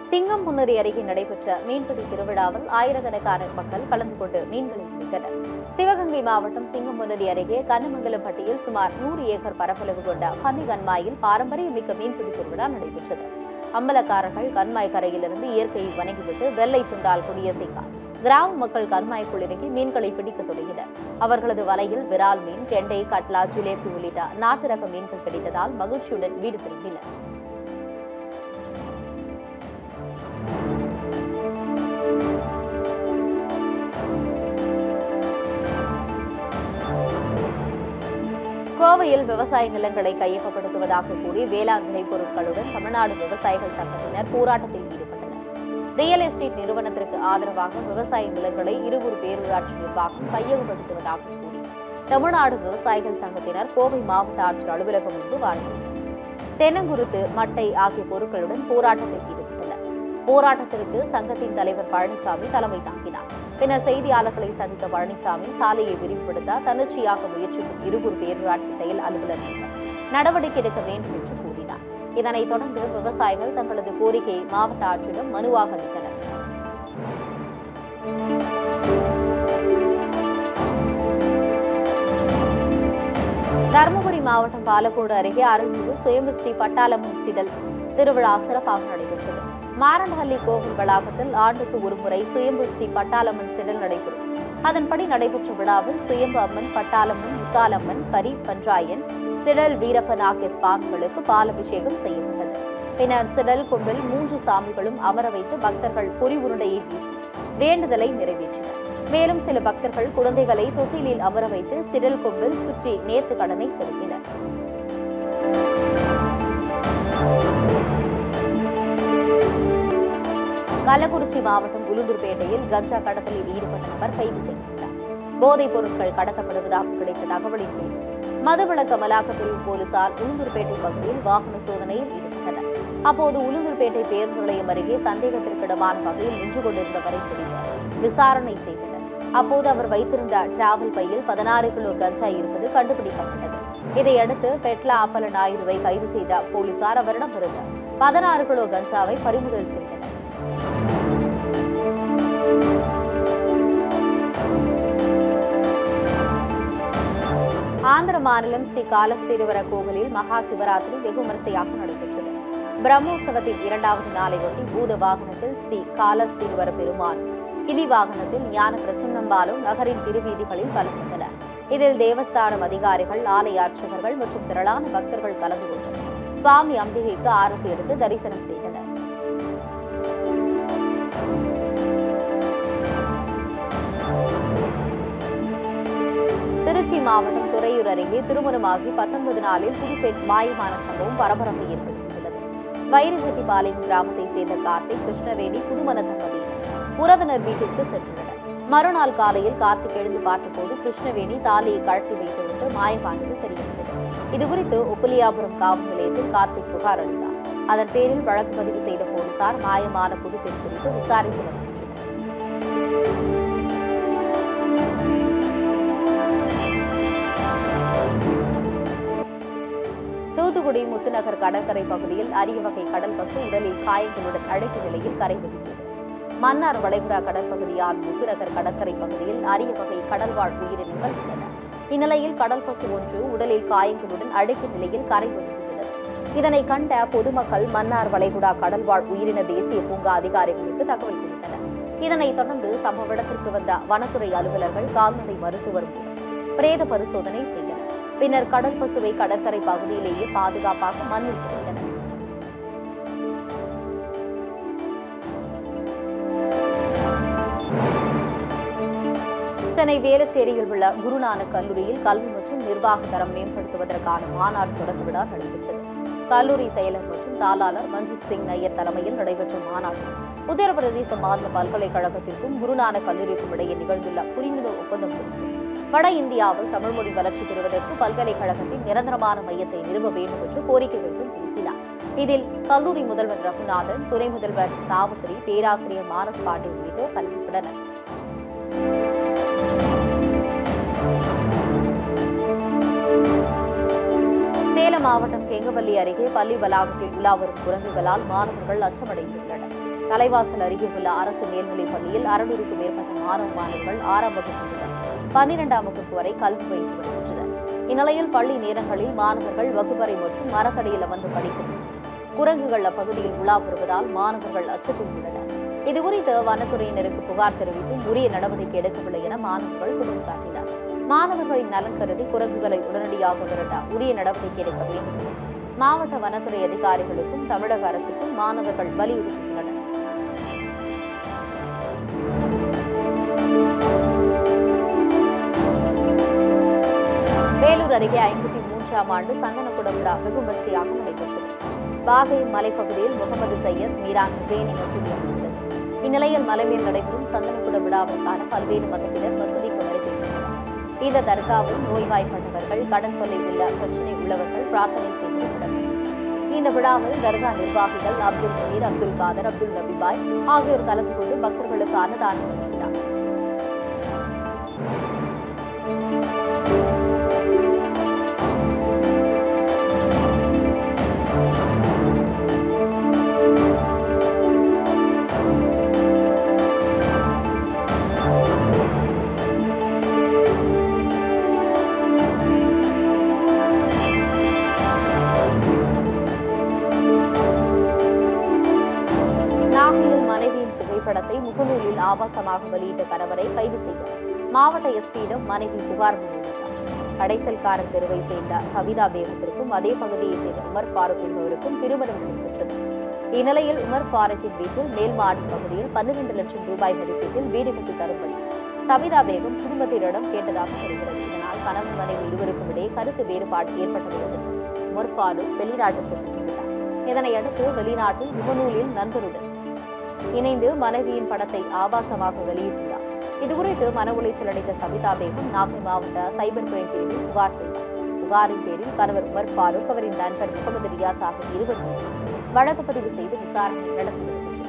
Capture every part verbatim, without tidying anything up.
சிங்கம்புணரி அருகே நடைபெற்ற மீன்பிடி திருவிழாவில் ஆயிரக்கணக்கான மக்கள் கலந்து கொண்டு மீன்களை பிடித்தனர். சிவகங்கை மாவட்டம் சிங்கம்புணரி அருகே கண்ணமங்கலம்பட்டியில் சுமார் நூறு ஏக்கர் பரப்பளவு கொண்ட பன்னி கண்மாயில் பாரம்பரியமிக்க மீன்பிடி திருவிழா நடைபெற்றது. அம்பலக்காரர்கள் கண்மாய் கரையிலிருந்து இயற்கையை வணங்கிவிட்டு வெள்ளை துண்டால் கொடியசைத்தார். கிராம மக்கள் கண்மாய்க்குள் இறங்கி மீன்களை பிடிக்க தொடங்கினர். அவர்களது வலையில் விரால் மீன், கெண்டை, கட்லா, ஜிலேபி உள்ளிட்ட நாட்டு ரக மீன்கள் கிடைத்ததால் மகிழ்ச்சியுடன் வீடு திரும்பினர். கோவையில் விவசாய நிலங்களை கையகப்படுத்துவதாக கூறி வேளாண் விளைபொருட்களுடன் தமிழ்நாடு விவசாயிகள் சங்கத்தினர் போராட்டத்தில் ஈடுபட்டனர். ரியல் எஸ்டேட் நிறுவனத்திற்கு ஆதரவாக விவசாய நிலங்களை இருகூர் பேரூராட்சி நிர்வாகம் கையகப்படுத்துவதாக கூறி தமிழ்நாடு விவசாயிகள் சங்கத்தினர் கோவை மாவட்ட ஆட்சியர் அலுவலகம் முன்பு வாழ்ந்தனர். தென்னங்குருத்து, மட்டை ஆகிய பொருட்களுடன் போராட்டத்தில் ஈடுபட்டனர். போராட்டத்திற்கு சங்கத்தின் தலைவர் பழனிசாமி தலைமை தாங்கினார். பின்னர் செய்தியாளர்களை சந்தித்த பழனிசாமி சாலையை விரிவுபடுத்த தன்னிச்சையாக முயற்சிக்கும் இருகூர் பேரூராட்சி செயல் அலுவலர்கள் நடவடிக்கை எடுக்க வேண்டும் என்று கூறினார். இதனைத் தொடர்ந்து விவசாயிகள் தங்களது கோரிக்கையை மாவட்ட ஆட்சியிடம் மனுவாக அளித்தனர். தருமபுரி மாவட்டம் பாலக்கோடு அருகே அருள்மிகு சுயம்பு ஸ்ரீ பட்டாளம்மன் சிடல் திருவிழா சிறப்பாக நடைபெற்றது. மாரண்டஹள்ளி கோவில் வளாகத்தில் ஆண்டுக்கு ஒருமுறை சுயம்பு ஸ்ரீ பட்டாளம்மன் சிடல் நடைபெறும். அதன்படி நடைபெற்ற விழாவில் சுயம்பு அம்மன், பட்டாளம்மன், முத்தாலம்மன், கரி பஞ்சாயன், சிடல் வீரப்பன் ஆகிய சுவாமிகளுக்கு பாலபிஷேகம் செய்யப்பட்டது. பின்னர் சிடல் கொம்பில் மூன்று சாமிகளும் அமர வைத்து பக்தர்கள் பொறி உருண்டையை வீசி வேண்டுதலை நிறைவேற்றினர். மேலும் சில பக்தர்கள் குழந்தைகளை தொட்டிலில் அமர வைத்து சிடல் கொம்பில் சுற்றி நேர்த்து கடனை செலுத்தினர். கள்ளக்குறிச்சி மாவட்டம் உளுந்தூர்பேட்டையில் கஞ்சா கடத்தலில் ஈடுபட்ட நபர் கைது செய்யப்பட்டார். போதைப் பொருட்கள் கடத்தப்படுவதாக கிடைத்த தகவலின் பேரில் மதுவிலக்கு அமலாக்க பிரிவு போலீசார் உளுந்தூர்பேட்டை பகுதியில் வாகன சோதனையில் ஈடுபட்டனர். அப்போது உளுந்தூர்பேட்டை பேருந்து நிலையம் அருகே சந்தேகத்திற்கிடமான வகையில் நின்று கொண்டிருந்தவரை பிடித்து விசாரணை செய்தனர். அப்போது அவர் வைத்திருந்த டிராவல் பையில் பதினாறு கிலோ கஞ்சா இருப்பது கண்டுபிடிக்கப்பட்டது. இதையடுத்து பெட்லா அப்பல நாயுடுவை கைது செய்த போலீசார் அவரிடம் இருந்த பதினாறு கிலோ கஞ்சாவை பறிமுதல் செய்தனர். ஆந்திர மாநிலம் ஸ்ரீ காலஸ்தீஸ்வர கோவிலில் மகா சிவராத்திரி வெகு விமரிசையாக நடைபெற்றது. பிரம்மோற்சவத்தின் இரண்டாவது நாளை ஒட்டி பூத வாகனத்தில் ஸ்ரீ காலஸ்தீஸ்வர பெருமாள், கிளி வாகனத்தில் ஞான பிரசன்னம்பாலும் நகரின் திருவீதிகளில் கலந்தனர். இதில் தேவஸ்தானம் அதிகாரிகள், ஆலய அர்ச்சகர்கள் மற்றும் திரளான பக்தர்கள் கலந்து கொண்டனர். சுவாமி அம்பிகைக்கு ஆரத்தி எடுத்து தரிசனம் செய்தனர். திருச்சி மாவட்டம் துறையூர் அருகே திருமணமாகி பத்தொன்பது நாளில் புதுப்பெண் மாயமான சம்பவம் பரபரப்பை ஏற்படுத்தியுள்ளது. வைரசெட்டிப்பாளையம் கிராமத்தை சேர்ந்த கார்த்திக், கிருஷ்ணவேணி புதுமண தம்பதியினர் உறவினர் வீட்டிற்கு சென்றனர். மறுநாள் காலையில் கார்த்திக் எழுந்து பார்த்தபோது கிருஷ்ணவேணி தாலியை கழட்டி வைத்துவிட்டு மாயமானது தெரியவந்தது. இதுகுறித்து உப்பிலியாபுரம் காவல் நிலையத்தில் கார்த்திக் புகார் அளித்தார். அதன் பேரில் வழக்கு பதிவு செய்த போலீசார் மாயமான புதுப்பெண் குறித்து விசாரித்து வருகின்றனர். தூத்துக்குடி முத்துநகர் கடற்கரை பகுதியில் அரிய வகை கடல் பசு உடலில் காயங்களுடன் அழைக்கும் நிலையில் கரை ஒதுக்கியது. மன்னார் வளைகுடா கடற்பகுதியால் முத்துநகர் கடற்கரை பகுதியில் அரிய வகை கடல்வாழ் உயிரினங்கள் உள்ளன. இந்நிலையில் கடல் பசு ஒன்று உடலில் காயங்களுடன் அழைக்கும் நிலையில் கரை ஒதுக்கியுள்ளது. இதனை கண்ட பொதுமக்கள் மன்னார் வளைகுடா கடல்வாழ் உயிரின தேசிய பூங்கா அதிகாரிகளுக்கு தகவல் கொடுத்தனர். இதனைத் தொடர்ந்து சம்பவ இடத்திற்கு வந்த வனத்துறை அலுவலர்கள் கால்நடை மருத்துவர் மூலம் பிரேத பரிசோதனை செய்தனர். பின்னர் கடல் பசுவை கடற்கரை பகுதியிலேயே பாதுகாப்பாக மண்ணில் புதைத்தனர். சென்னை வேளச்சேரியில் உள்ள குருநானக் கல்லூரியில் கல்வி மற்றும் நிர்வாக தரம் மேம்படுத்துவதற்கான மாநாடு தொடக்க விழா நடைபெற்றது. கல்லூரி செயலர் மற்றும் தாளாளர் மஞ்சித் சிங் நையர் தலைமையில் நடைபெற்ற மாநாடு உத்தரப்பிரதேச மாநில பல்கலைக்கழகத்திற்கும் குருநானக் கல்லூரிக்கும் இடையே நிகழ்ந்துள்ள புரிந்துணர்வு ஒப்பந்தம் குறித்து வட இந்தியாவில் தமிழ் மொழி வளர்ச்சி பெறுவதற்கு பல்கலைக்கழகத்தின் நிரந்தரமான மையத்தை நிறுவ வேண்டும் என்று கோரிக்கை வைத்தும் பேசினார். இதில் கல்லூரி முதல்வர் ரகுநாதன், துணை முதல்வர் சாவுத்திரி, பேராசிரியர் மானஸ் பாண்டே உள்ளிட்டோர் கலந்துள்ளனர். சேலம் மாவட்டம் கெங்கவல்லி அருகே பள்ளி வளாகத்தில் உலா வரும் குரங்குகளால் மாணவர்கள் அச்சமடைந்துள்ளனர். தலைவாசல் அருகே உள்ள அரசு மேல்நிலைப் பள்ளியில் அறுநூறுக்கும் மேற்பட்ட மாணவ மாணவர்கள் ஆறாம் வகுப்பு முதல் பன்னிரெண்டாம் வகுப்பு வரை கல்வி பயின்று வருகின்றனர். இந்நிலையில் பள்ளி நேரங்களில் மாணவர்கள் வகுப்பறை மற்றும் மரத்தடியில் அமர்ந்து படிக்கும் குரங்குகள் அப்பகுதியில் உலா வருவதால் மாணவர்கள் அச்சத்தில் உள்ளனர். இதுகுறித்து வனத்துறையினருக்கு புகார் தெரிவித்தும் உரிய நடவடிக்கை எடுக்கவில்லை என மாணவர்கள் குற்றம் சாட்டினர். மாணவர்களின் நலன் கருதி குரங்குகளை உடனடியாக விரட்ட உரிய நடவடிக்கை எடுக்க வேண்டும் மாவட்ட வனத்துறை அதிகாரிகளுக்கும் தமிழக அரசுக்கும் மாணவர்கள் வலியுறுத்தியுள்ளனர். வேலூர் அருகே ஐம்பத்தி மூன்றாம் ஆண்டு சந்தனக்குடம் விழா வெகு விமரிசையாக நடைபெற்றது. பாகை மலைப்பகுதியில் முகமது சையத் மீரான் ஹுசேனி மசூதி அமைந்துள்ளது. இந்நிலையில் மலைமேல் நடைபெறும் சந்தனக்குட விழாவிற்கான பல்வேறு மதத்தினர் மசூதிக்கு வருகின்றனர். இந்த தர்காவில் நோய்வாய்ப்பட்டவர்கள், கடன் தொல்லை உள்ள பிரச்சினை உள்ளவர்கள் பிரார்த்தனை செய்து வருகின்றனர். இந்த விழாவில் தர்கா நிர்வாகிகள் அப்துல் முனீர், அப்துல் காதர், அப்துல் நபிபாய் ஆகியோர் கலந்து கொண்டு பக்தர்களுக்கு அன்னதானம் வழங்கினார். புகைப்படத்தை முகநூலில் ஆபாசமாக வெளியிட்ட கணவரை கைது செய்ய மாவட்ட எஸ்பியிடம் மனைவி புகார் முன்வைத்தார். கடைசல்காரன் தெருவை சேர்ந்த சவிதா பேகத்திற்கும் அதே பகுதியை சேர்ந்த உமர் பாரூக் என்பவருக்கும் திருமணம் நடைபெற்றது. இந்நிலையில் உமர் பாரூக்கின் வீட்டில் மேல்மாடி பகுதியில் பன்னிரண்டு லட்சம் ரூபாய் மதிப்பீட்டில் வீடு கட்டி தரும்படி சவிதா பேகம் குடும்பத்தினரிடம் கேட்டதாக தெரிகிறது. இதனால் கணவன் மனைவி இருவருக்கும் இடையே கருத்து வேறுபாடு ஏற்பட்டதை அடுத்து உமர் பாரூக் வெளிநாட்டுக்கு சென்றுவிட்டார். இதனையடுத்து வெளிநாட்டில் முகநூலில் நண்பருடன் இணைந்து மனைவியின் படத்தை ஆபாசமாக வெளியிட்டுள்ளார். இதுகுறித்து மன உளைச்சல் அடைந்த சவிதா பேகம் நாகை மாவட்ட சைபர் கிரைம் பிரிவில் புகார் செய்தார். புகாரின் பேரில் கணவர் உமர் பாரூக், அவரின் நண்பர் முகமது ரியாஸ் ஆகிய இருவர் மீது வழக்கு பதிவு செய்து விசாரணை நடத்தி வருகின்றனர்.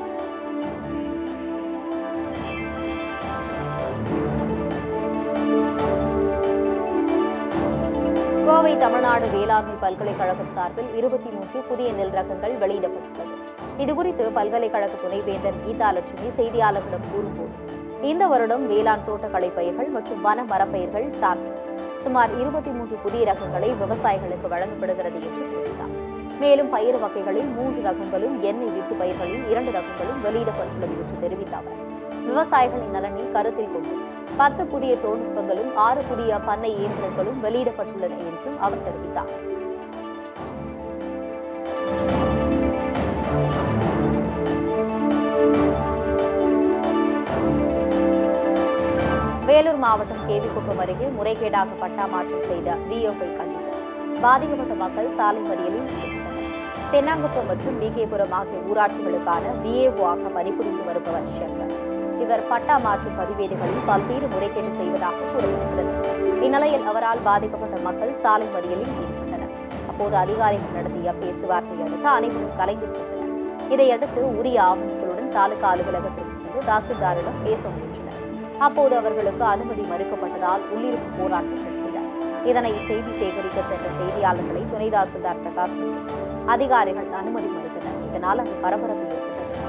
கோவை தமிழ்நாடு வேளாண்மை பல்கலைக்கழகம் சார்பில் இருபத்தி மூன்று புதிய நெல் ரகங்கள் வெளியிடப்பட்டுள்ளது. இதுகுறித்து பல்கலைக்கழக துணைவேந்தர் கீதா லட்சுமி செய்தியாளர்களிடம் கூறும்போது, இந்த வருடம் வேளாண் தோட்டக்கலை பயிர்கள் மற்றும் வன மரப்பயிர்கள் சார்பில் சுமார் இருபத்தி மூன்று புதிய ரகங்களை விவசாயிகளுக்கு வழங்கப்படுகிறது என்று தெரிவித்தார். மேலும் பயிர் வகைகளில் மூன்று ரகங்களும், எண்ணெய் வித்து பயிர்களில் இரண்டு ரகங்களும் வெளியிடப்பட்டுள்ளது என்று தெரிவித்த அவர், விவசாயிகளின் நலனை கருத்தில் கொண்டு பத்து புதிய தொழில்நுட்பங்களும் ஆறு புதிய பண்ணை இயந்திரங்களும் வெளியிடப்பட்டுள்ளன என்றும் அவர் தெரிவித்தார். வேலூர் மாவட்டம் கேவிக்குப்பம் அருகே முறைகேடாக பட்டா மாற்றம் செய்த விஓவை கண்டித்து பாதிக்கப்பட்ட மக்கள் சாலை மறியலில் ஈடுபட்டனர். தென்னாங்குப்பம் மற்றும் பிகேபுரம் ஆகிய ஊராட்சிகளுக்கான விஏஓ ஆக பணிபுரிந்து வருபவர் சங்கர். இவர் பட்டா மாற்றும் பதிவேடுகளில் பல்வேறு முறைகேடு செய்வதாக கூறப்படுகிறது. இந்நிலையில் அவரால் பாதிக்கப்பட்ட மக்கள் சாலை மறியலில் ஈடுபட்டனர். அப்போது அதிகாரிகள் நடத்திய பேச்சுவார்த்தையை அடுத்து அனைவரும் கலைந்து சென்றனர். இதையடுத்து உரிய ஆவணங்களுடன் தாலுகா அலுவலகத்திற்கு சென்று தாசில்தாரிடம் பேச முயன்றனர். அப்போது அவர்களுக்கு அனுமதி மறுக்கப்பட்டதால் உள்ளிருப்பு போராட்டம் நடத்தினர். இதனை செய்தி சேகரிக்க சென்ற செய்தியாளர்களை துணை தாசில்தார் பிரகாஷ் மற்றும் அதிகாரிகள் அனுமதி மறுத்தனர். இதனால் அங்கு பரபரப்பு ஏற்பட்டது.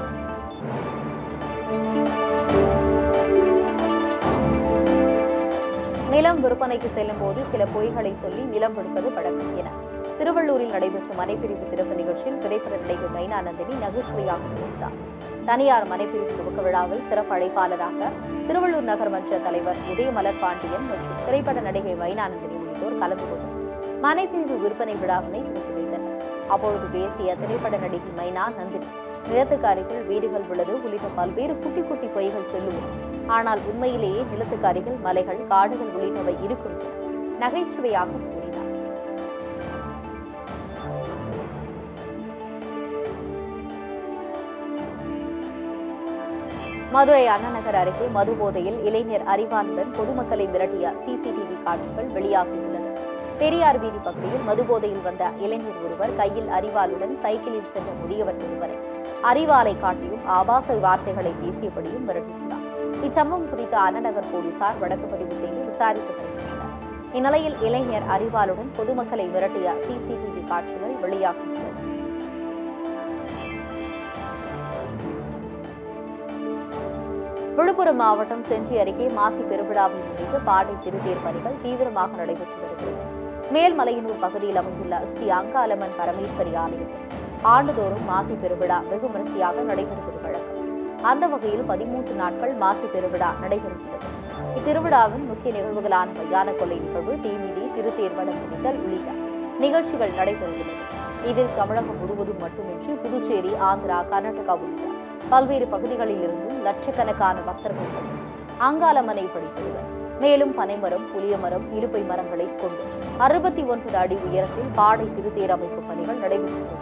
நிலம் விற்பனைக்கு செல்லும் போது சில பொய்களை சொல்லி நிலம் விடுப்பது வழக்கம் என திருவள்ளூரில் நடைபெற்ற மனைப்பிரிவு திறப்பு நிகழ்ச்சியில் திரைப்பட நடிகர் மைனா நந்தினி நகைச்சுவையாக தெரிவித்தார். தனியார் மனைப்பிரிவு துவக்க விழாவில் சிறப்பு அழைப்பாளராக திருவள்ளூர் நகர்மன்ற தலைவர் உதயமலர் பாண்டியன் மற்றும் திரைப்பட நடிகை மைனா நந்தினி உள்ளிட்டோர் கலந்து கொண்டு மனைப்பிரிவு விற்பனை விழாவினை துவக்கி வைத்தனர். அப்பொழுது பேசிய திரைப்பட நடிகை மைனா நந்தினி, நிலத்துக்கு அருகில் வீடுகள் உள்ளது உள்ளிட்ட பல்வேறு குட்டி குட்டி பொய்கள் சொல்லுவோம். ஆனால் உண்மையிலேயே நிலத்துக்கு அருகில் மலைகள், காடுகள் உள்ளிட்டவை இருக்கும் என நகைச்சுவையாக கூறினார். மதுரை அண்ணாநகர் அருகே மது போதையில் இளைஞர் அறிவாளுடன் பொதுமக்களை மிரட்டிய சிசிடிவி காட்சிகள் வெளியாகியுள்ளது. பெரியார் வீதி பகுதியில் மது போதையில் வந்த இளைஞர் ஒருவர் கையில் அறிவாளுடன் சைக்கிளில் சென்ற முதியவர் ஒருவரை அறிவாலை காட்டியும் ஆபாச வார்த்தைகளை பேசியபடியும் மிரட்டியுள்ளார். இச்சம்பவம் குறித்து அண்ணாநகர் போலீசார் வழக்கு பதிவு செய்து விசாரித்து வருகின்றனர். இந்நிலையில் இளைஞர் அறிவாளுடன் பொதுமக்களை மிரட்டிய சிசிடிவி காட்சிகள் வெளியாகியுள்ளது. விழுப்புரம் மாவட்டம் செஞ்சி அருகே மாசி பெருவிழாவை முன்னிட்டு பாடை திருத்தேர் பணிகள் தீவிரமாக நடைபெற்று வருகிறது. மேல்மலையனூர் பகுதியில் அமைந்துள்ள ஸ்ரீ அங்காளம்மன் பரமேஸ்வரி ஆலயத்தில் ஆண்டுதோறும் மாசி பெருவிழா வெகு விமரிசையாக நடைபெறுவது வழக்கம். அந்த வகையில் பதிமூன்று நாட்கள் மாசி பெருவிழா நடைபெறுகிறது. இத்திருவிழாவின் முக்கிய நிகழ்வுகளான மயான கொள்ளை நிகழ்வு, தீமிதி, திருத்தேர் வடம் பிடித்தல் உள்ளிட்ட நிகழ்ச்சிகள் நடைபெறுகிறது. இதில் தமிழகம் முழுவதும் மட்டுமின்றி புதுச்சேரி, ஆந்திரா, கர்நாடகா உள்ளிட்ட பல்வேறு பகுதிகளில் இருந்தும் லட்சக்கணக்கான பக்தர்கள் அங்காளம்மனை வழிபடுவர். மேலும் பனைமரம், புளியமரம், இலுப்பை மரங்களை கொண்டு அறுபத்தி ஒன்பது அடி உயரத்தில் பாடை திருத்தேர் அமைக்கும் பணிகள் நடைபெற்று